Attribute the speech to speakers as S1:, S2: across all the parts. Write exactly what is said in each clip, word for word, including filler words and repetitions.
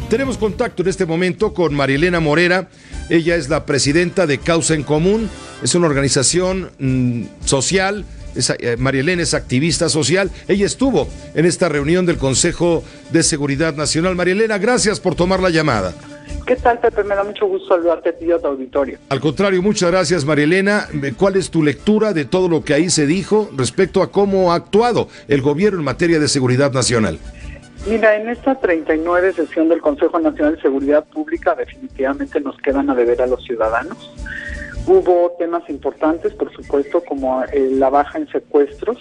S1: Tenemos contacto en este momento con Marielena Morera. Ella es la presidenta de Causa en Común. Es una organización mmm, social. Es, eh, Marielena es activista social. Ella estuvo en esta reunión del Consejo de Seguridad Nacional. Marielena, gracias por tomar la llamada.
S2: ¿Qué tal, Pepe? Me da mucho gusto saludarte a ti y a tu auditorio.
S1: Al contrario, muchas gracias, Marielena. ¿Cuál es tu lectura de todo lo que ahí se dijo respecto a cómo ha actuado el gobierno en materia de seguridad nacional?
S2: Mira, en esta treinta y nueve sesión del Consejo Nacional de Seguridad Pública definitivamente nos quedan a deber a los ciudadanos. Hubo temas importantes, por supuesto, como eh, la baja en secuestros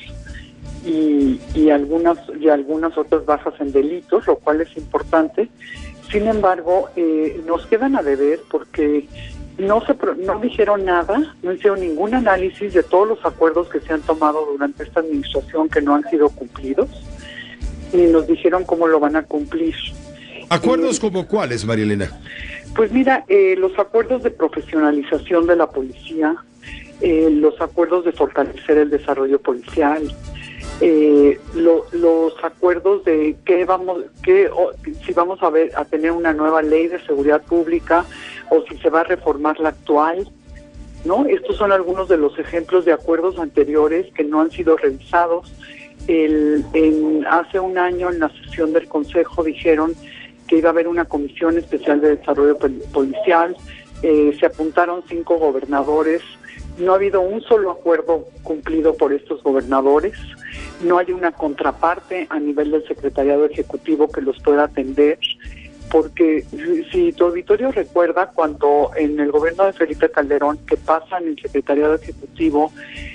S2: y, y, algunas, y algunas otras bajas en delitos, lo cual es importante. Sin embargo, eh, nos quedan a deber porque no se no dijeron nada, no hicieron ningún análisis de todos los acuerdos que se han tomado durante esta administración que no han sido cumplidos, ni nos dijeron cómo lo van a cumplir.
S1: ¿Acuerdos
S2: eh,
S1: como cuáles, Marielena?
S2: Pues mira, eh, los acuerdos de profesionalización de la policía, eh, los acuerdos de fortalecer el desarrollo policial, Eh, lo, los acuerdos de que vamos que o, si vamos a ver a tener una nueva ley de seguridad pública o si se va a reformar la actual, ¿no? Estos son algunos de los ejemplos de acuerdos anteriores que no han sido revisados. El, en, hace un año en la sesión del Consejo dijeron que iba a haber una comisión especial de desarrollo policial, eh, se apuntaron cinco gobernadores, no ha habido un solo acuerdo cumplido por estos gobernadores. No hay una contraparte a nivel del secretariado ejecutivo que los pueda atender, porque si tu auditorio recuerda, cuando en el gobierno de Felipe Calderón, que pasan el secretariado ejecutivo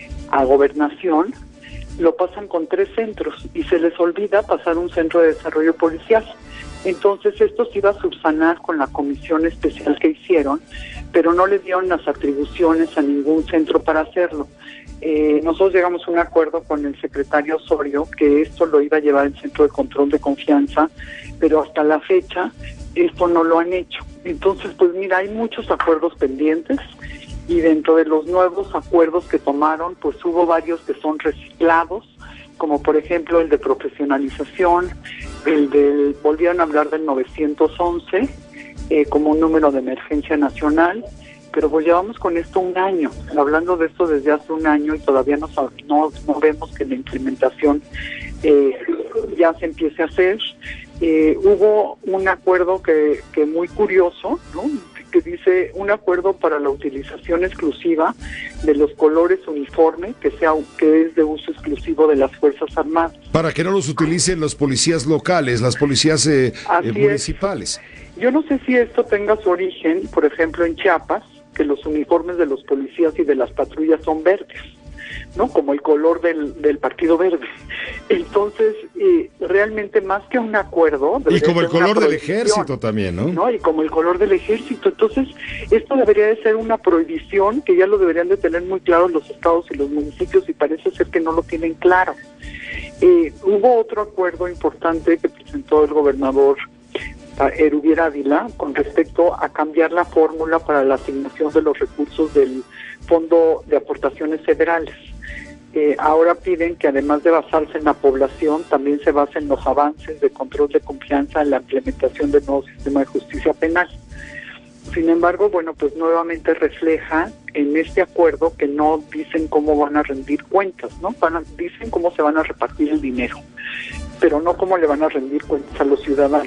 S2: a gobernación, lo pasan con tres centros y se les olvida pasar un centro de desarrollo policial. Entonces esto se iba a subsanar con la comisión especial que hicieron, pero no le dieron las atribuciones a ningún centro para hacerlo. Eh, nosotros llegamos a un acuerdo con el secretario Osorio que esto lo iba a llevar el Centro de Control de Confianza, pero hasta la fecha esto no lo han hecho. Entonces, pues mira, hay muchos acuerdos pendientes y dentro de los nuevos acuerdos que tomaron, pues hubo varios que son reciclados, como por ejemplo el de profesionalización, el del, volvieron a hablar del novecientos once eh, como un número de emergencia nacional, pero pues llevamos con esto un año, hablando de esto desde hace un año y todavía no, no, no vemos que la implementación eh, ya se empiece a hacer. Eh, hubo un acuerdo que, que muy curioso, ¿no?, que dice un acuerdo para la utilización exclusiva de los colores uniforme que sea que es de uso exclusivo de las Fuerzas Armadas.
S1: Para que no los utilicen los policías locales, las policías eh, eh, municipales.
S2: Es. Yo no sé si esto tenga su origen, por ejemplo, en Chiapas, que los uniformes de los policías y de las patrullas son verdes, ¿no? Como el color del, del Partido Verde. Entonces, eh, realmente más que un acuerdo...
S1: Y como el color del ejército también, ¿no?
S2: ¿no? Y como el color del ejército. Entonces, esto debería de ser una prohibición que ya lo deberían de tener muy claro los estados y los municipios y parece ser que no lo tienen claro. Eh, hubo otro acuerdo importante que presentó el gobernador Erubiel Ávila con respecto a cambiar la fórmula para la asignación de los recursos del Fondo de Aportaciones Federales. Eh, ahora piden que además de basarse en la población, también se base en los avances de control de confianza en la implementación del nuevo sistema de justicia penal. Sin embargo, bueno, pues nuevamente refleja en este acuerdo que no dicen cómo van a rendir cuentas, ¿no? Van a, dicen cómo se van a repartir el dinero, pero no cómo le van a rendir cuentas a los ciudadanos.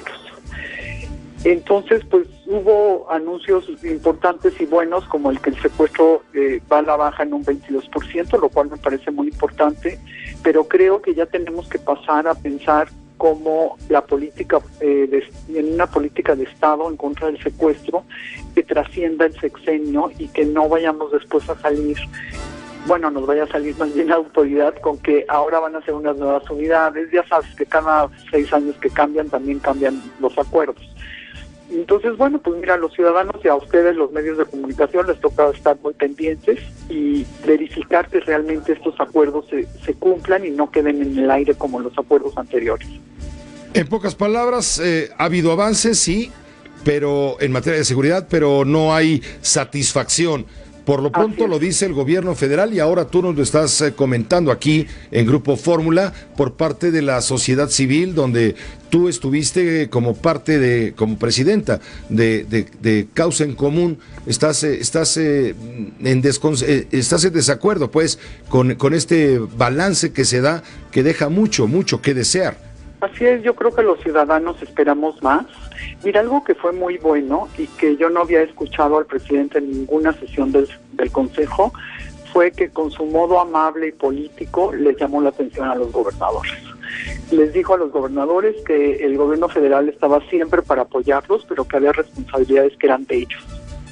S2: Entonces, pues hubo anuncios importantes y buenos, como el que el secuestro eh, va a la baja en un veintidós por ciento, lo cual me parece muy importante, pero creo que ya tenemos que pasar a pensar como la política, eh, de, en una política de Estado en contra del secuestro, que trascienda el sexenio y que no vayamos después a salir, bueno, nos vaya a salir más bien la autoridad con que ahora van a ser unas nuevas unidades. Ya sabes que cada seis años que cambian, también cambian los acuerdos. Entonces, bueno, pues mira, a los ciudadanos y a ustedes, los medios de comunicación, les toca estar muy pendientes y verificar que realmente estos acuerdos se, se cumplan y no queden en el aire como los acuerdos anteriores.
S1: En pocas palabras, eh, ha habido avances, sí, pero en materia de seguridad, pero no hay satisfacción Por lo pronto lo dice el gobierno federal y ahora tú nos lo estás eh, comentando aquí en Grupo Fórmula por parte de la sociedad civil, donde tú estuviste como parte de, como presidenta de, de, de Causa en Común. Estás, eh, estás, eh, en descon- eh, estás en desacuerdo pues con, con este balance que se da, que deja mucho, mucho que desear.
S2: Así es, yo creo que los ciudadanos esperamos más. Mira, algo que fue muy bueno y que yo no había escuchado al presidente en ninguna sesión del, del Consejo fue que con su modo amable y político les llamó la atención a los gobernadores. Les dijo a los gobernadores que el gobierno federal estaba siempre para apoyarlos, pero que había responsabilidades que eran de ellos.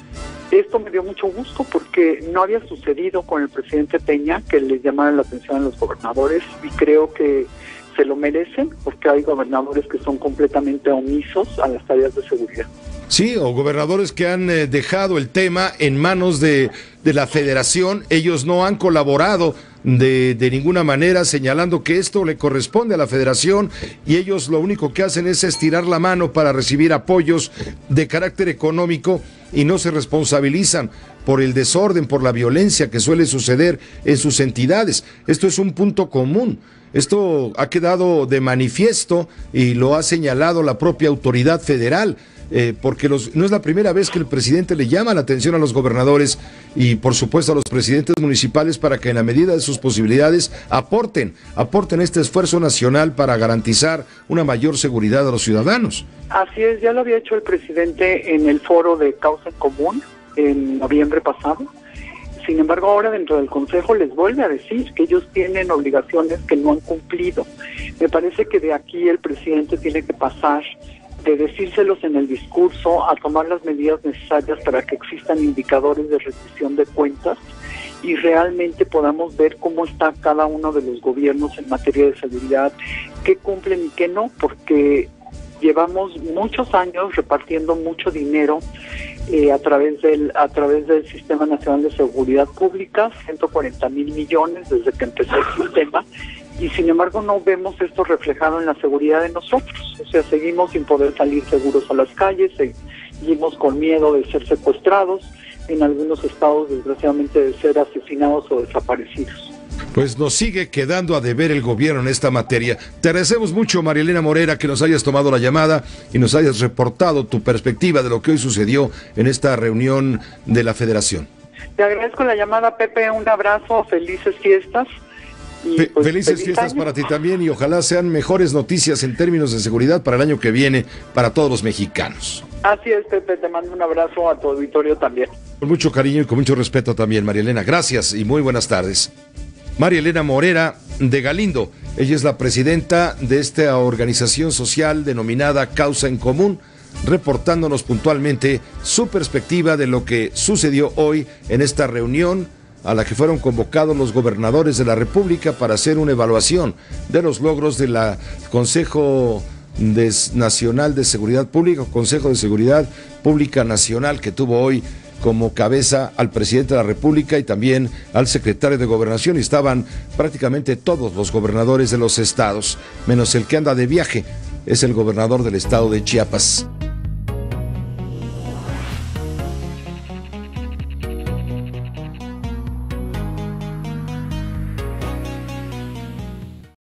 S2: Esto me dio mucho gusto porque no había sucedido con el presidente Peña que les llamara la atención a los gobernadores, y creo que se lo merecen porque hay gobernadores que son completamente omisos a las tareas de seguridad.
S1: Sí, o gobernadores que han eh, dejado el tema en manos de, de la federación. Ellos no han colaborado de, de ninguna manera, señalando que esto le corresponde a la federación, y ellos lo único que hacen es estirar la mano para recibir apoyos de carácter económico y no se responsabilizan por el desorden, por la violencia que suele suceder en sus entidades. Esto es un punto común. Esto ha quedado de manifiesto y lo ha señalado la propia autoridad federal. Eh, porque los, no es la primera vez que el presidente le llama la atención a los gobernadores y por supuesto a los presidentes municipales para que en la medida de sus posibilidades aporten, aporten este esfuerzo nacional para garantizar una mayor seguridad a los ciudadanos.
S2: Así es, ya lo había hecho el presidente en el foro de Causa en Común en noviembre pasado. Sin embargo, ahora dentro del Consejo les vuelve a decir que ellos tienen obligaciones que no han cumplido. Me parece que de aquí el presidente tiene que pasar de decírselos en el discurso a tomar las medidas necesarias para que existan indicadores de rendición de cuentas y realmente podamos ver cómo está cada uno de los gobiernos en materia de seguridad, qué cumplen y qué no, porque llevamos muchos años repartiendo mucho dinero eh, a través del a través del Sistema Nacional de Seguridad Pública, ciento cuarenta mil millones desde que empezó el sistema, y sin embargo no vemos esto reflejado en la seguridad de nosotros. O sea, seguimos sin poder salir seguros a las calles, seguimos con miedo de ser secuestrados, en algunos estados desgraciadamente de ser asesinados o desaparecidos.
S1: Pues nos sigue quedando a deber el gobierno en esta materia. Te agradecemos mucho, María Elena Morera, que nos hayas tomado la llamada y nos hayas reportado tu perspectiva de lo que hoy sucedió en esta reunión de la Federación.
S2: Te agradezco la llamada, Pepe, un abrazo, felices fiestas. Y
S1: Fe
S2: pues,
S1: felices
S2: feliz
S1: fiestas
S2: año.
S1: para ti también, y ojalá sean mejores noticias en términos de seguridad para el año que viene para todos los mexicanos.
S2: Así es, Pepe, te mando un abrazo a tu auditorio también.
S1: Con mucho cariño y con mucho respeto también, María Elena. Gracias y muy buenas tardes. María Elena Morera de Galindo, ella es la presidenta de esta organización social denominada Causa en Común, reportándonos puntualmente su perspectiva de lo que sucedió hoy en esta reunión a la que fueron convocados los gobernadores de la República para hacer una evaluación de los logros del Consejo de Nacional de Seguridad Pública, Consejo de Seguridad Pública Nacional, que tuvo hoy como cabeza al presidente de la República y también al secretario de Gobernación, y estaban prácticamente todos los gobernadores de los estados, menos el que anda de viaje, es el gobernador del estado de Chiapas.